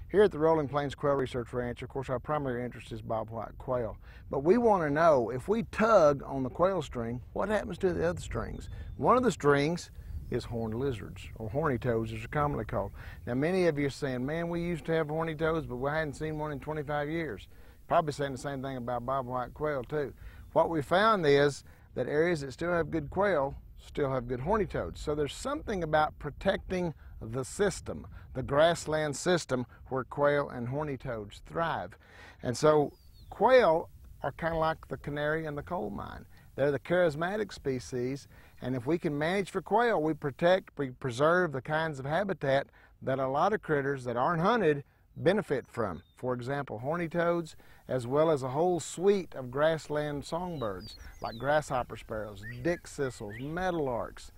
Here at the Rolling Plains Quail Research Ranch, of course, our primary interest is bobwhite quail. But we want to know, if we tug on the quail string, what happens to the other strings? One of the strings is horned lizards, or horny toads as they're commonly called. Now, many of you are saying, man, we used to have horny toads, but we hadn't seen one in 25 years. Probably saying the same thing about bobwhite quail, too. What we found is that areas that still have good quail still have good horny toads. So there's something about protecting the system, the grassland system where quail and horny toads thrive. And so quail are kind of like the canary in the coal mine. They're the charismatic species, and if we can manage for quail, we preserve the kinds of habitat that a lot of critters that aren't hunted benefit from. For example, horny toads, as well as a whole suite of grassland songbirds like grasshopper sparrows, dick cicels, meadowlarks.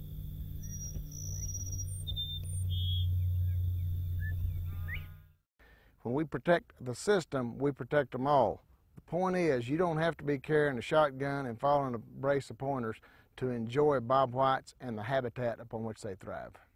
When we protect the system, we protect them all. The point is, you don't have to be carrying a shotgun and following a brace of pointers to enjoy bobwhites and the habitat upon which they thrive.